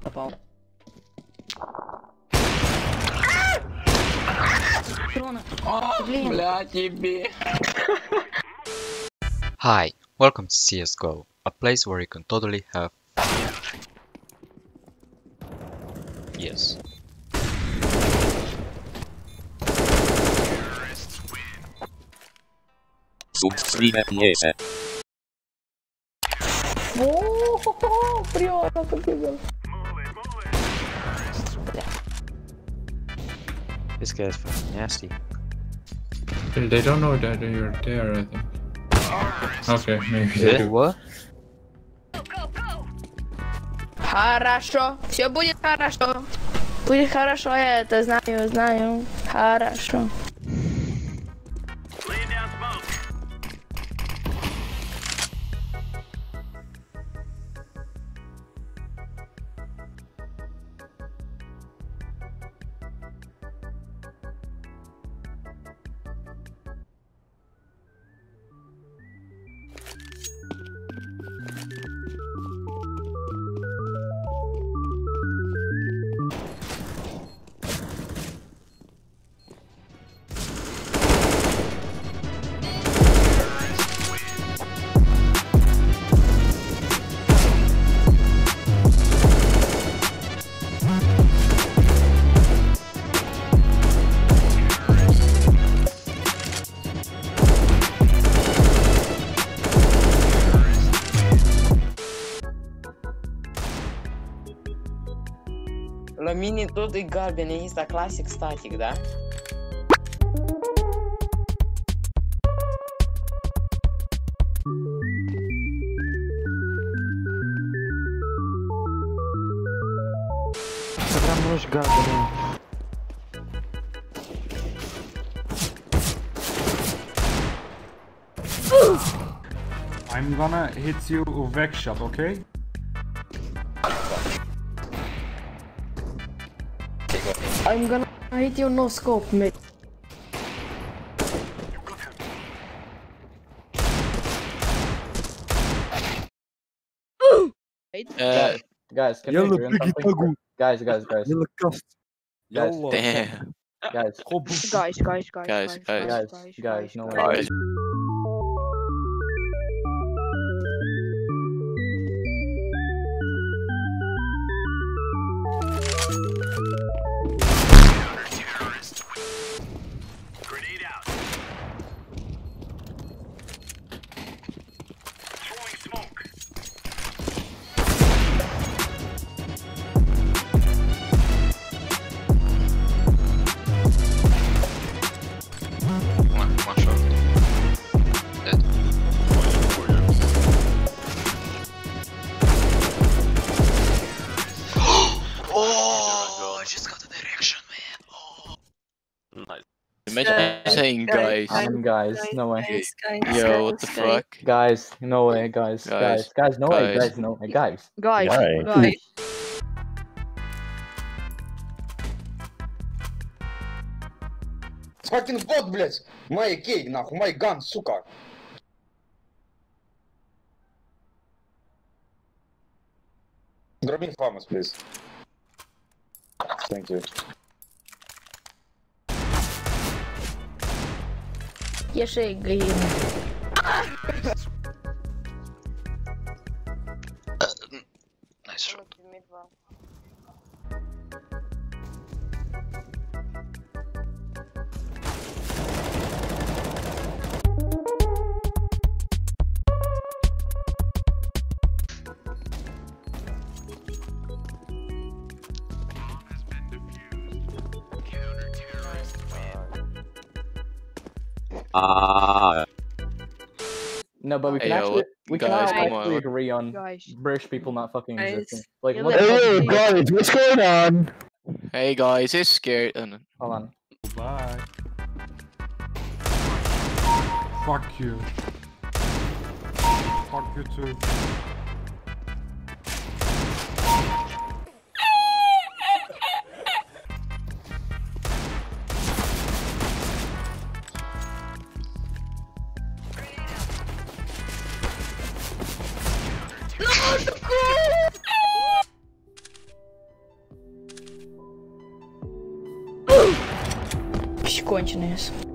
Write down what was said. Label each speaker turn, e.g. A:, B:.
A: Попал.
B: Бля, тебе.
C: Hi, welcome to CSGO, a place where you can totally have yes.
D: Suscríbete.
A: О, приятно побегал.
C: This guy is fucking nasty.
E: They don't know that you're there, I think. Okay, maybe they do.
C: What?
A: Хорошо, все будет хорошо. Будет хорошо, я это знаю. Хорошо.
B: La mine tot e galben, e insta classic static, da?
F: I'm gonna hit you with back shot, okay?
A: I'm gonna hit you no scope, mate.
G: Guys, can we agree on something? Guys.
D: Damn.
G: Guys, no way.
D: Guys.
C: One shot. Dead. Oh, I just got the direction, man. Oh.
D: Nice.
H: Imagine saying guys.
G: Guys, no way.
H: Yo, what the fuck?
G: Guys, no way, guys, no way, guys, no way, guys.
A: Guys.
I: Fucking бот, блять! Май кей, нахуй, май ган, сука! Drop me farmers, please. Thank you.
A: Ешей грим.
C: Nice shot.
G: No, but we can
H: Hey, yo,
G: actually, we can
H: guys,
G: actually
H: come on.
G: agree on
A: Guys.
G: British people not fucking
A: Guys.
G: existing. Like,
A: You
G: what the
A: let-
G: fuck?
A: Hey,
D: guys, what's going on?
H: Hey guys, it's scary. Oh, no.
G: Hold on.
F: Bye. Fuck you. Fuck you too.
A: Конченые.